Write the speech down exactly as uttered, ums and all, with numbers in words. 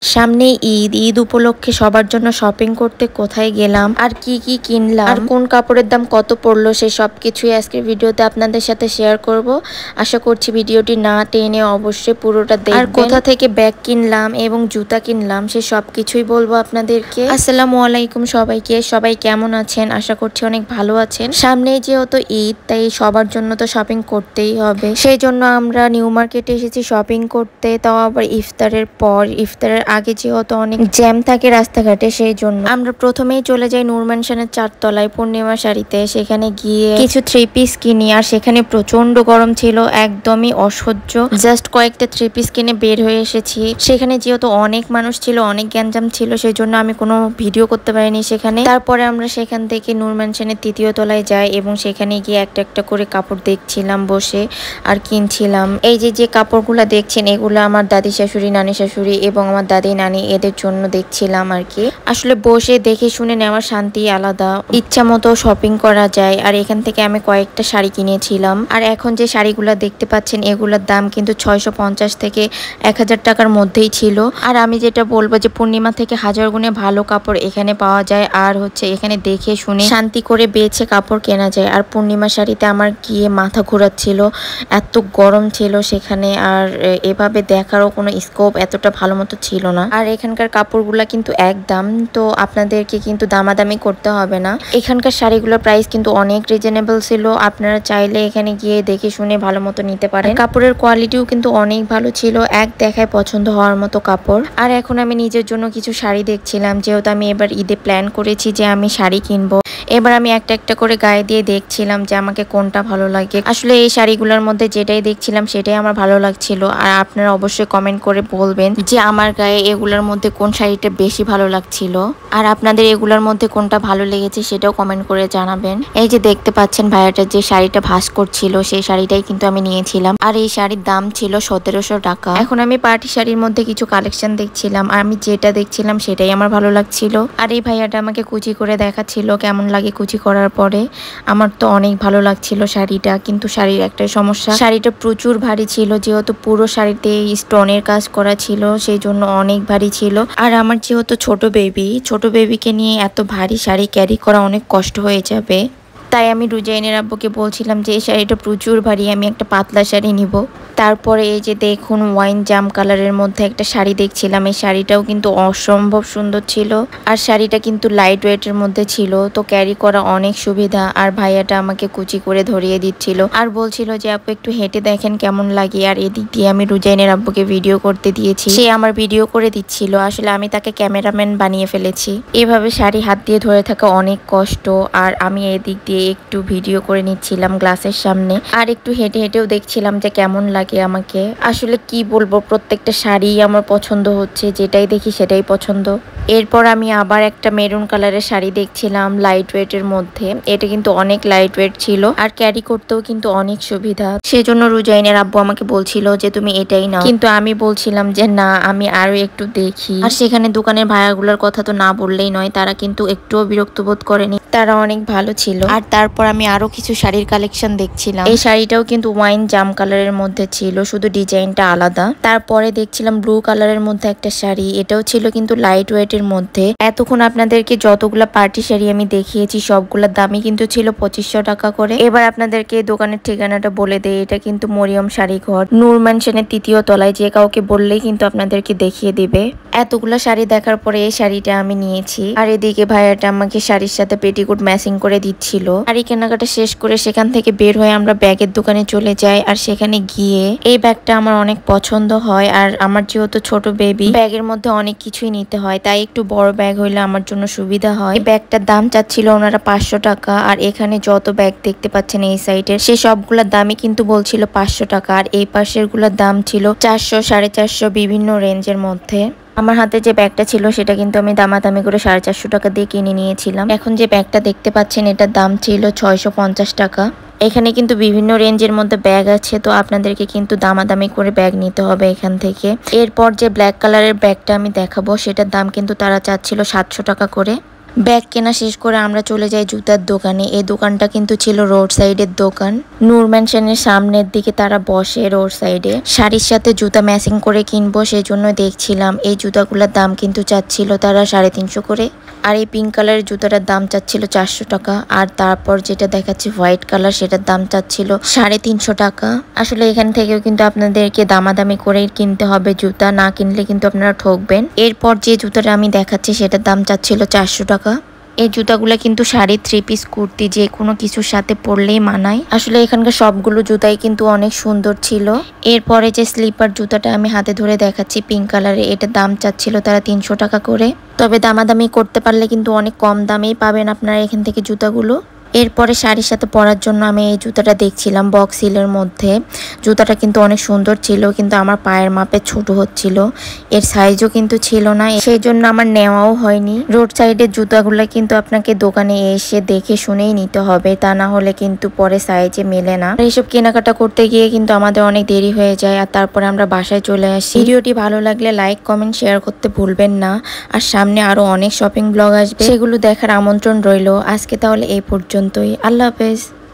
সামনে ঈদ ঈদ উপলক্ষে সবার জন্য শপিং করতে কোথায় গেলাম আর কি কি কিনলাম আর কোন কাপড়ের দাম কত পড়লো সেই সব কিছুই আজকের ভিডিওতে আপনাদের সাথে শেয়ার করব। আশা করছি ভিডিওটি না টেনে অবশ্যই পুরোটা দেখবেন। আর কোথা থেকে ব্যাগ কিনলাম এবং জুতা কিনলাম সে সব কিছুই বলবো আপনাদেরকে। আসসালামু আলাইকুম সবাইকে, সবাই কেমন আছেন? আশা করছি অনেক ভালো আছেন। সামনে যেহেতু ঈদ তাই সবার জন্য তো শপিং করতেই হবে, সেই জন্য আমরা নিউ মার্কেটে এসেছি শপিং করতে, তাও আবার ইফতারের পর। ইফতারের আগে যেহেতু অনেক জ্যাম থাকে রাস্তাঘাটে, সেই জন্য আমরা প্রথমেই চলে যাই নূর ম্যানশনের চারতলায় পূর্ণিমা শাড়িতে। সেখানে গিয়ে কিছু থ্রি পিস কিনি, আর সেখানে প্রচন্ড গরম ছিল, একদমই অসহ্য। জাস্ট কয়েকটা থ্রি পিস কিনে বের হয়ে এসেছি। সেখানে যেহেতু অনেক মানুষ ছিল, অনেক গ্যাঞ্জাম ছিল, সেই জন্য আমি কোনো ভিডিও করতে পারিনি সেখানে। তারপরে আমরা সেখান থেকে নূর ম্যানশনের তৃতীয় তলায় যাই এবং সেখানে গিয়ে একটা একটা করে কাপড় দেখছিলাম বসে আর কিনছিলাম। এই যে যে কাপড়গুলো দেখছেন এগুলো আমার দাদি শাশুড়ি, নানি শাশুড়ি এবং আমার দাদি নানি এদের জন্য দেখছিলাম আর কি। আসলে বসে দেখে শুনে নেওয়ার শান্তি আলাদা, ইচ্ছা মতো শপিং করা যায়। আর এখান থেকে আমি কয়েকটা শাড়ি কিনেছিলাম। আর এখন যে শাড়িগুলো দেখতে পাচ্ছেন এগুলোর দাম কিন্তু ছয়শো পঞ্চাশ থেকে এক হাজার টাকার মধ্যেই ছিল। আর আমি যেটা বলবো যে পূর্ণিমা থেকে হাজার গুণে ভালো কাপড় এখানে পাওয়া যায়, আর হচ্ছে এখানে দেখে শুনে শান্তি করে বেছে কাপড় কেনা যায়। আর পূর্ণিমা শাড়িতে আমার গিয়ে মাথা ঘোরাচ্ছিল, এত গরম ছিল সেখানে, আর এভাবে দেখারও কোনো স্কোপ এতটা ভালো মতো ছিল না। আর এখানকার কাপড়গুলা কিন্তু একদম, তো আপনাদেরকে কিন্তু দামাদামি করতে হবে না। এখানকার শাড়িগুলোর প্রাইস কিন্তু অনেক রিজনেবল ছিল, আপনারা চাইলে এখানে গিয়ে দেখে শুনে ভালো মতো নিতে পারেন। কাপড়ের কোয়ালিটিও কিন্তু অনেক ভালো ছিল, এক দেখায় পছন্দ হওয়ার মতো কাপড়। আর এখন আমি নিজের জন্য কিছু শাড়ি দেখছিলাম, যেহেতু আমি এবার ঈদে প্ল্যান করেছি যে আমি শাড়ি কিনবো। এবার আমি একটা একটা করে গায়ে দিয়ে দেখছিলাম যে আমাকে কোনটা ভালো লাগে। আসলে এই শাড়িগুলোর মধ্যে যেটাই দেখছিলাম সেটাই আমার ভালো লাগছিল। আর আপনারা অবশ্যই কমেন্ট করে বলবেন যে আমার গায়ে এগুলোর মধ্যে কোন শাড়িটা বেশি ভালো লাগছিল, আর আপনাদের এগুলোর মধ্যে কোনটা ভালো লেগেছে সেটাও কমেন্ট করে জানাবেন। এই যে দেখতে পাচ্ছেন ভাইয়াটা যে শাড়িটা ভাঁজ করছিল সেই শাড়িটাই কিন্তু আমি নিয়েছিলাম, আর এই শাড়ির দাম ছিল সতেরোশো টাকা। এখন আমি পার্টি শাড়ির মধ্যে কিছু কালেকশন দেখছিলাম, আর আমি যেটা দেখছিলাম সেটাই আমার ভালো লাগছিল। আর এই ভাইয়াটা আমাকে কুচি করে দেখাচ্ছিল কেমন লাগে কুচি করার পরে। আমার তো অনেক ভালো লাগছিল শাড়িটা, কিন্তু শাড়ির একটাই সমস্যা, শাড়িটা প্রচুর ভারী ছিল। যেহেতু পুরো শাড়িতে স্টোনের কাজ করা ছিল সেই জন্য অনেক ভারী ছিল। আর আমার যেহেতু ছোট বেবি, ছোট বেবিকে নিয়ে এত ভারী শাড়ি ক্যারি করা অনেক কষ্ট হয়ে যাবে, তাই আমি রুজাইনের আব্বুকে বলছিলাম যে এই শাড়িটা প্রচুর ভারী, আমি একটা পাতলা শাড়ি নিব। তারপরে এই যে দেখুন ওয়াইন জাম কালারের মধ্যে একটা শাড়ি দেখছিলাম, এই শাড়িটাও কিন্তু অসম্ভব সুন্দর ছিল। আর শাড়িটা কিন্তু লাইট ওয়েটের মধ্যে ছিল, তো ক্যারি করা অনেক সুবিধা। আর ভাইয়াটা আমাকে কুচি করে ধরিয়ে দিচ্ছিল আর বলছিল যে আপু একটু হেঁটে দেখেন কেমন লাগে। আর এদিক দিয়ে আমি রুজাইনের আব্বুকে ভিডিও করতে দিয়েছি, সে আমার ভিডিও করে দিচ্ছিল। আসলে আমি তাকে ক্যামেরাম্যান বানিয়ে ফেলেছি। এভাবে শাড়ি হাত দিয়ে ধরে থাকা অনেক কষ্ট, আর আমি এদিক দিয়ে একটু ভিডিও করে নিচ্ছিলাম গ্লাসের সামনে, আর একটু হেঁটে হেঁটেও দেখছিলাম যে কেমন লাগে আমাকে। আসলে কি বলবো, প্রত্যেকটা শাড়ি আমার পছন্দ হচ্ছে, যেটাই দেখি সেটাই পছন্দ। এরপর আমি আবার একটা মেরুন কালারের শাড়ি দেখছিলাম লাইট ওয়েটের মধ্যে, এটা কিন্তু অনেক লাইট ওয়েট ছিল আর ক্যারি করতেও কিন্তু অনেক সুবিধা। সেজন্য রুজাইনের আব্বু আমাকে বলছিল যে তুমি এটাই নাও, কিন্তু আমি বলছিলাম যে না, আমি আরো একটু দেখি। আর সেখানে দোকানের ভাড়াগুলোর কথা তো না বললেই নয়, তারা কিন্তু একটুও বিরক্ত বোধ করেনি, তারা অনেক ভালো ছিল। আর তারপর আমি আরো কিছু শাড়ির কালেকশন দেখছিলাম, এই শাড়িটাও কিন্তু ওয়াইন জাম কালারের মধ্যে ছিল, শুধু ডিজাইনটা আলাদা। তারপরে দেখছিলাম ব্লু কালারের মধ্যে একটা শাড়ি, এটাও ছিল কিন্তু লাইট ওয়েটের মধ্যে। এতক্ষণ আপনাদেরকে যতগুলা পার্টি শাড়ি আমি দেখিয়েছি সবগুলোর দামই কিন্তু ছিল পঁচিশশো টাকা করে। এবার আপনাদেরকে দোকানের ঠিকানাটা বলে দেয়, এটা কিন্তু মরিয়ম শাড়ি ঘর, নূর ম্যানশনের তৃতীয় তলায়। যে কাউকে বললেই কিন্তু আপনাদেরকে দেখিয়ে দিবে। এতগুলো শাড়ি দেখার পরে এই শাড়িটা আমি নিয়েছি। আর এদিকে ভাইয়াটা আমাকে শাড়ির সাথে পেটিকোট ম্যাচিং করে দিচ্ছিল। আর এই কেনাকাটা শেষ করে সেখান থেকে বের হয়ে আমরা ব্যাগের দোকানে চলে যাই। আর সেখানে গিয়ে এই ব্যাগটা আমার অনেক পছন্দ হয়, আর আমার যেহেতু ছোট বেবি, ব্যাগের মধ্যে অনেক কিছুই নিতে হয়, তাই একটু বড় ব্যাগ হইলে আমার জন্য সুবিধা হয়। এই ব্যাগটার দাম চাচ্ছিল ওনারা পাঁচশো টাকা। আর এখানে যত ব্যাগ দেখতে পাচ্ছেন এই সাইডের, সে সবগুলোর দামই কিন্তু বলছিল পাঁচশো টাকা। আর এই পাশের গুলোর দাম ছিল চারশো, সাড়ে চারশো, বিভিন্ন রেঞ্জের মধ্যে। আমার হাতে যে ব্যাগটা ছিল সেটা কিন্তু আমি দামাদামি করে সাড়ে চারশো টাকা দিয়ে কিনে নিয়েছিলাম। এখন যে ব্যাগটা দেখতে পাচ্ছেন এটার দাম ছিল ছয়শো পঞ্চাশ টাকা। এখানে কিন্তু বিভিন্ন রেঞ্জের মধ্যে ব্যাগ আছে, তো আপনাদেরকে কিন্তু দামাদামি করে ব্যাগ নিতে হবে এখান থেকে। এরপর যে ব্ল্যাক কালারের ব্যাগটা আমি দেখাবো সেটার দাম কিন্তু তারা চাচ্ছিল সাতশো টাকা করে। ব্যাগ কেনা শেষ করে আমরা চলে যাই জুতার দোকানে। এই দোকানটা কিন্তু ছিল রোড সাইডের দোকান। নূর ম্যানশনের সামনের দিকে তারা বসে রোড সাইডে। শাড়ির সাথে জুতা ম্যাচিং করে কিনবো সেই জন্য দেখছিলাম। এই জুতাগুলোর দাম কিন্তু চাচ্ছিল তারা সাড়ে তিনশো করে। আর এই পিঙ্ক কালারের জুতাটার দাম চাচ্ছিল চারশো টাকা। আর তারপর যেটা দেখাচ্ছি হোয়াইট কালার, সেটার দাম চাচ্ছিল সাড়ে তিনশো টাকা। আসলে এখান থেকেও কিন্তু আপনাদেরকে দামাদামি করেই কিনতে হবে জুতা, না কিনলে কিন্তু আপনারা ঠকবেন। এরপর যে জুতাটা আমি দেখাচ্ছি সেটার দাম চাচ্ছিল চারশো টাকা। এই জুতাগুলো কিন্তু শাড়ি, থ্রি পিস, কুর্তি যে কোনো কিছুর সাথে পরলেই মানায়। আসলে এখানকার সবগুলো জুতাই কিন্তু অনেক সুন্দর ছিল। এরপরে যে স্লিপার জুতাটা আমি হাতে ধরে দেখাচ্ছি পিঙ্ক কালারে, এটার দাম চাচ্ছিল তারা তিনশো টাকা করে। তবে দামাদামি করতে পারলে কিন্তু অনেক কম দামেই পাবেন আপনারা এখান থেকে জুতাগুলো। এরপরে শাড়ির সাথে পরার জন্য আমি এই জুতাটা দেখছিলাম বক্স হিলের মধ্যে। জুতাটা কিন্তু অনেক সুন্দর ছিল, কিন্তু আমার পায়ের মাপে ছোট হচ্ছিল, এর সাইজও কিন্তু ছিল না, সেই জন্য আমার নেওয়াও হয়নি। রোড সাইডের জুতাগুলো কিন্তু আপনাকে দোকানে এসে দেখে শুনেই নিতে হবে, তা না হলে কিন্তু পরে সাইজে মেলে না। এইসব কেনাকাটা করতে গিয়ে কিন্তু আমাদের অনেক দেরি হয়ে যায়, আর তারপরে আমরা বাসায় চলে আসি। ভিডিওটি ভালো লাগলে লাইক, কমেন্ট, শেয়ার করতে ভুলবেন না। আর সামনে আরো অনেক শপিং ব্লগ আসবে, সেগুলো দেখার আমন্ত্রণ রইল। আজকে তাহলে এই পর্যন্ত। আল্লাহ হাফেজ।